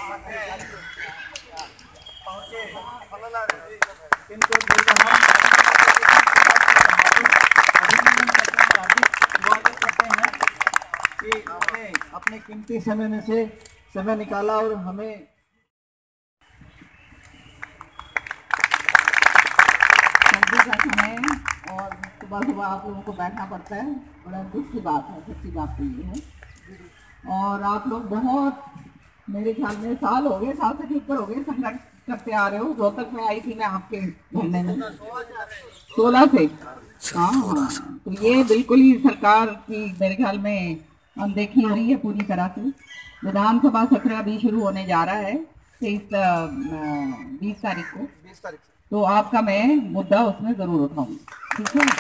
इनको कि उन्होंने अपने कीमती समय में से समय निकाला और हमें सर्दी का समय और सुबह सुबह आप लोगों को बैठना पड़ता है, बड़ा दुख की बात है, सच्ची बात तो ये है। और आप लोग बहुत, मेरे ख्याल में साल हो गए, साल से भी ऊपर हो गए संघर्ष करते आ रहे हो। रोहतक में आई थी मैं आपके धरने में 16 से। हाँ, तो ये बिल्कुल ही सरकार की मेरे ख्याल में अनदेखी हो रही है पूरी तरह से। विधानसभा सत्र अभी शुरू होने जा रहा है 20 तारीख को, तो आपका मैं मुद्दा उसमें जरूर उठाऊंगी, ठीक है।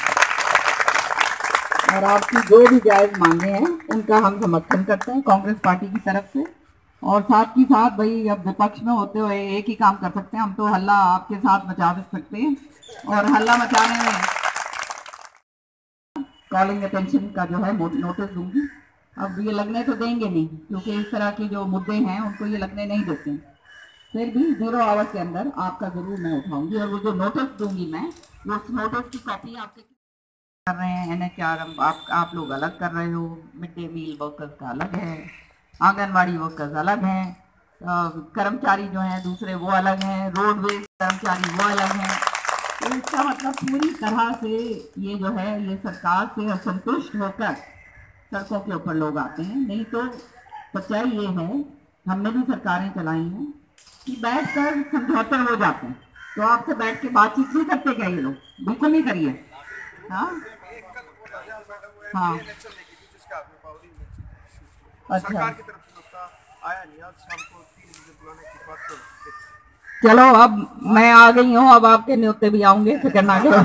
और आपकी जो भी जायज मांगे हैं उनका हम समर्थन करते हैं कांग्रेस पार्टी की तरफ से। और साथ ही साथ भाई, अब विपक्ष में होते हुए एक ही काम कर सकते हैं हम, तो हल्ला आपके साथ मचा सकते हैं। और हल्ला मचाने में कॉलिंग अटेंशन का जो है नोटिस दूंगी। अब ये लगने तो देंगे नहीं, क्योंकि इस तरह के जो मुद्दे हैं उनको ये लगने नहीं देते हैं। फिर भी 0 आवर्स के अंदर आपका जरूर मैं उठाऊंगी। और वो जो नोटिस दूंगी मैं, उस नोटिस की कॉपी आपके कर रहे हैं NHR आप लोग अलग कर रहे हो, मिड डे मील वर्कर्स का अलग है, आंगनवाड़ी वर्कर्स अलग हैं, कर्मचारी जो हैं दूसरे वो अलग हैं, रोडवेज कर्मचारी वो अलग हैं। तो इसका मतलब पूरी तरह से ये जो है ये सरकार से असंतुष्ट होकर सड़कों के ऊपर लोग आते हैं। नहीं तो सच्चाई ये है, हमने भी सरकारें चलाई हैं कि बैठकर समझौते हो जाते हैं। तो आपसे बैठ के बातचीत नहीं करते क्या ये लोग? बिल्कुल नहीं करिए। हाँ हाँ, अच्छा, चलो अब मैं आ गई हूँ, अब आपके न्योते भी आऊंगे, फिक्र ना करो।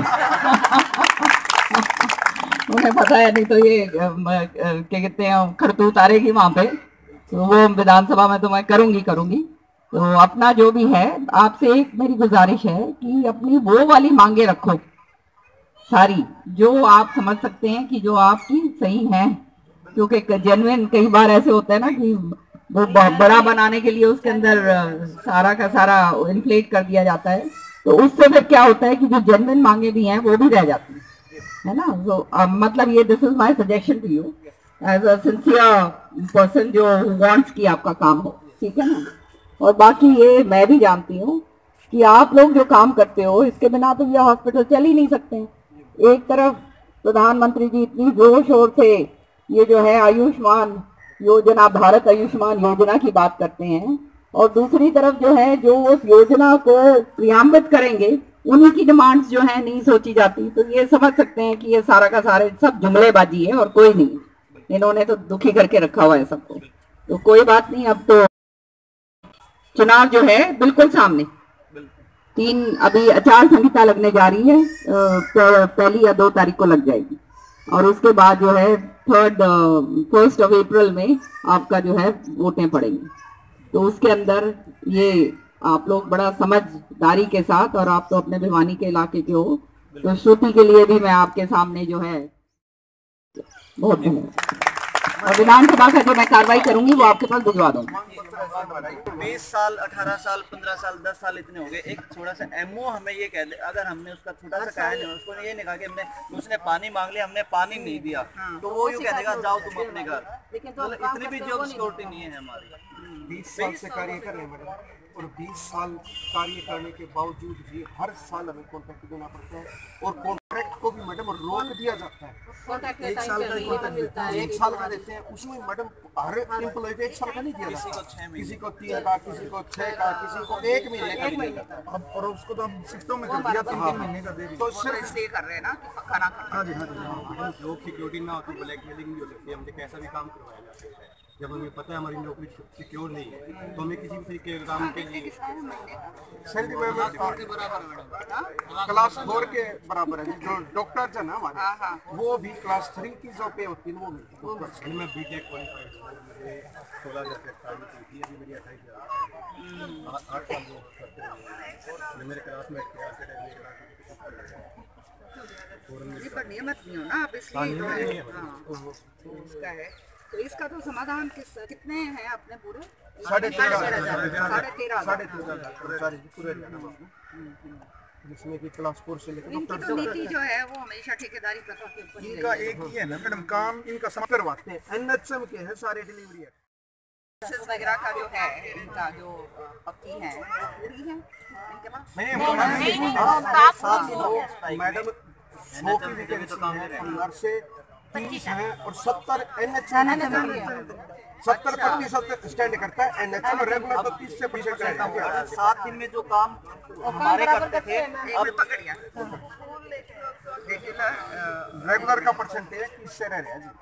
उन्हें पता है, नहीं तो ये क्या कहते हैं खड़तू उतारेगी वहां पे, तो वो विधानसभा में तो मैं करूंगी। तो अपना जो भी है, आपसे एक मेरी गुजारिश है कि अपनी वो वाली मांगे रखो सारी, जो आप समझ सकते हैं कि जो आपकी सही है। क्योंकि जेन्युइन कई बार ऐसे होता है ना कि वो बड़ा बनाने के लिए उसके अंदर सारा का सारा इन्फ्लेट कर दिया जाता है, तो उससे फिर क्या होता है कि जो जेन्युइन मांगे भी हैं वो भी रह जाती है ना। तो मतलब ये this is my suggestion to you as a sincere person जो वांट्स कि आपका काम हो, ठीक है ना। और बाकी ये मैं भी जानती हूँ कि आप लोग जो काम करते हो इसके बिना तो ये हॉस्पिटल चल ही नहीं सकते हैं। एक तरफ प्रधानमंत्री जी इतनी जोर शोर से ये जो है आयुष्मान योजना, भारत आयुष्मान योजना की बात करते हैं, और दूसरी तरफ जो है जो उस योजना को क्रियान्वित करेंगे उन्हीं की डिमांड्स जो है नहीं सोची जाती। तो ये समझ सकते हैं कि ये सारा का सारे सब जुमलेबाजी है और कोई नहीं, इन्होंने तो दुखी करके रखा हुआ है सबको। तो कोई बात नहीं, अब तो चुनाव जो है बिल्कुल सामने, 3 अभी आचार संहिता लगने जा रही है, पहली या 2 तारीख को लग जाएगी। और उसके बाद जो है 1 अप्रैल में आपका जो है वोटें पड़ेंगी। तो उसके अंदर ये आप लोग बड़ा समझदारी के साथ, और आप तो अपने भिवानी के इलाके के हो, तो श्रुति के लिए भी मैं आपके सामने जो है बहुत धन्यवाद। और विधानसभा का जो मैं कार्रवाई करूंगी वो आपके पास भिजवा दूंगी। 20 साल 18 साल 15 साल 10 साल इतने हो गए, एक छोटा सा एमओ हमें ये कह दे, अगर हमने उसका छोटा सा कहा नहीं, उसको ये नहीं कहा कि हमने उसने पानी मांग लिया, हमने पानी नहीं दिया, तो वो यूँ कह देगा जाओ तुम अपने घर। मतलब इतनी भी जॉब सिक्योरिटी नहीं है हमारी। 20 साल से कार्य कर रहे हैं मैडम, और 20 साल कार्य करने के बावजूद भी हर साल हमें कॉन्ट्रैक्ट देना पड़ता है, और कॉन्ट्रैक्ट को भी मैडम रोक दिया जाता है। 1 साल का कॉन्ट्रैक्ट देते हैं, 1 साल का देते हैं, उसमें मैडम हर एम्प्लॉय को 1 साल का नहीं दिया जाता, किसी को 3 का, किसी को 6 का, किसी को 1 महीने का दिया जाता है। अब और उसको तो हम शिफ्टों में कर दिया, 3 महीने का दे दिया। तो सिर्फ इसलिए कर रहे हैं ना कि खाना खाना। हाँ जी, हाँ जी, जॉब सिक्योरिटी ना होती, ब्लैकमेलिंग भी हो सकती है, हमसे कैसा भी काम करवाया जा सकता है। जब हमें पता है हमारी नौकरी सिक्योर नहीं है, तो हमें किसी भी तरीके के काम के लिए सैलरी क्लास 4 के बराबर है। जो डॉक्टर है ना हमारे, वो भी क्लास 3 की जो पे होती है वो मिलती है। मैं बीटेक क्वालिफाइड हूँ, मुझे 16,000 की है, मेरी 28,000, 8 साल वो करते हैं। मेरे क्लासमेट के पर नियमित नहीं हो ना आप, इसलिए उसका है। तो इसका तो समाधान कितने हैं अपने पूरे? 13,500 कर्मचारी पूरे हरियाणा में, जिसमें कि क्लास 4 से लेकर इनकी तो नीति जो है वो हमेशा ठेकेदारी प्रथा के ऊपर ही इनका रही है। एक ही है ना मैडम, काम इनका समाप्त करवाते हैं, एनएचएम के हैं सारे डिलीवरी है वगैरह का जो है इनका जो पक्की है वो पूरी है इनके पास? मैडम 100 की वैकेंसी है, 15 से 30 है और 70 एनएचएम 70% स्टैंड करता है एनएचएम, और रेगुलर तो 30 से 35 करता है। 7 दिन में जो काम हमारे करते थे अब पकड़िया रेगुलर का परसेंटेज 30 से रह रहा है जी।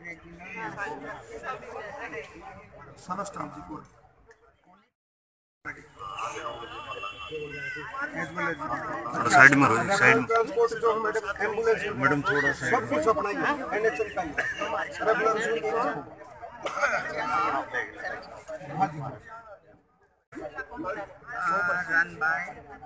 समस्टाम जी को साइड में रहो, साइड में। ट्रांसपोर्ट जो मैडम एम्बुलेंस मैडम थोड़ा सा सब कुछ अपना ही है, एनएचएम का ही रेगुलर। हाँ जी, रन बाय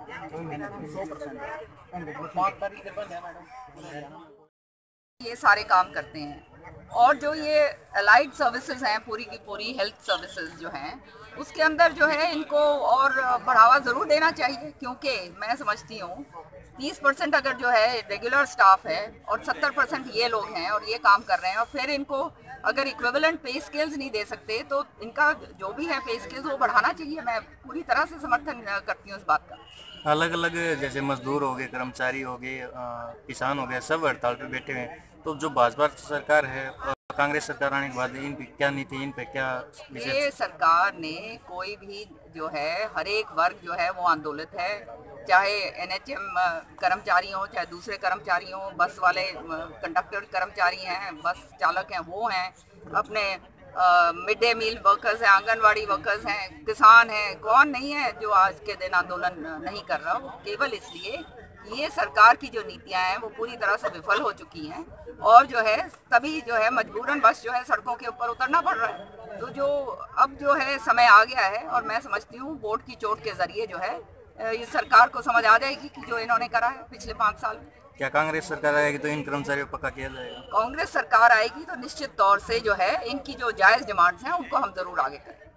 100%। ये सारे काम करते हैं। और जो ये अलाइड सर्विसेज हैं, पूरी की पूरी हेल्थ सर्विसेज जो हैं, उसके अंदर जो है इनको और बढ़ावा ज़रूर देना चाहिए, क्योंकि मैं समझती हूँ 30% अगर जो है रेगुलर स्टाफ है और 70% ये लोग हैं और ये काम कर रहे हैं, और फिर इनको अगर इक्विवेलेंट पे स्केल्स नहीं दे सकते तो इनका जो भी है पे स्केल्स वो बढ़ाना चाहिए। मैं पूरी तरह से समर्थन करती हूँ इस बात का। अलग अलग जैसे मजदूर हो गए, कर्मचारी हो गए, किसान हो गए, सब हड़ताल पे बैठे हुए हैं। तो जो भाजपा सरकार है, कांग्रेस सरकार आने के बाद इन पे क्या नीति, इन पे क्या विशेष? ये सरकार ने कोई भी जो है हर एक वर्ग जो है वो आंदोलित है, चाहे एनएचएम कर्मचारी हो, चाहे दूसरे कर्मचारी हो, बस वाले कंडक्टर कर्मचारी हैं, बस चालक हैं, वो हैं, अपने मिड डे मील वर्कर्स हैं, आंगनवाड़ी वर्कर्स हैं, किसान हैं, कौन नहीं है जो आज के दिन आंदोलन नहीं कर रहा। केवल इसलिए ये सरकार की जो नीतियां हैं वो पूरी तरह से विफल हो चुकी हैं, और जो है तभी जो है मजबूरन बस जो है सड़कों के ऊपर उतरना पड़ रहा है। तो जो अब जो है समय आ गया है, और मैं समझती हूँ वोट की चोट के जरिए जो है इस सरकार को समझ आ जाएगी कि जो इन्होंने करा है पिछले 5 साल में। क्या कांग्रेस सरकार आएगी तो इन कर्मचारियों को पक्का किया जाएगा? कांग्रेस सरकार आएगी तो निश्चित तौर से जो है इनकी जो जायज़ डिमांड्स हैं उनको हम जरूर आगे करें।